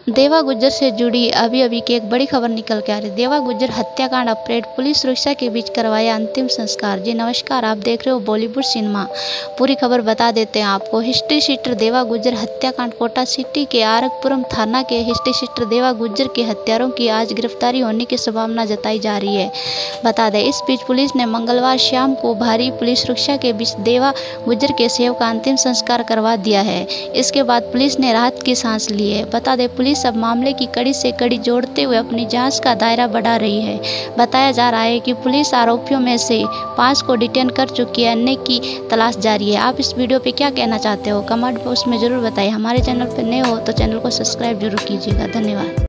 देवा गुज्जर से जुड़ी अभी की एक बड़ी खबर निकल के आ रही है। देवा गुज्जर हत्याकांड अपडेट, पुलिस सुरक्षा के बीच करवाया अंतिम संस्कार। जी नमस्कार, आप देख रहे हो बॉलीवुड सिनेमा। पूरी खबर बता देते हैं आपको। हिस्ट्री शीटर देवा गुज्जर हत्याकांड, कोटा सिटी के आरगपुरम थाना के हिस्ट्री शीटर देवा गुज्जर के हत्यारों की आज गिरफ्तारी होने की संभावना जताई जा रही है। बता दें, इस बीच पुलिस ने मंगलवार शाम को भारी पुलिस सुरक्षा के बीच देवा गुज्जर के शव का अंतिम संस्कार करवा दिया है। इसके बाद पुलिस ने राहत की सांस ली है। बता दें, पुलिस अब मामले की कड़ी से कड़ी जोड़ते हुए अपनी जांच का दायरा बढ़ा रही है। बताया जा रहा है कि पुलिस आरोपियों में से 5 को डिटेन कर चुकी है, अन्य की तलाश जारी है। आप इस वीडियो पे क्या कहना चाहते हो, कमेंट बॉक्स में जरूर बताइए। हमारे चैनल पर नए हो तो चैनल को सब्सक्राइब जरूर कीजिएगा। धन्यवाद।